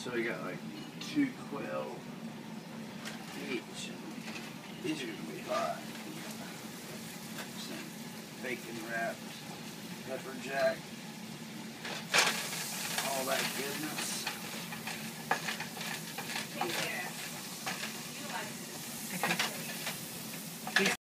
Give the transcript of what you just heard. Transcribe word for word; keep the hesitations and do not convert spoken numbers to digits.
So we got like two quail each. These are gonna be hot. Some bacon wrapped, pepper jack, all that goodness.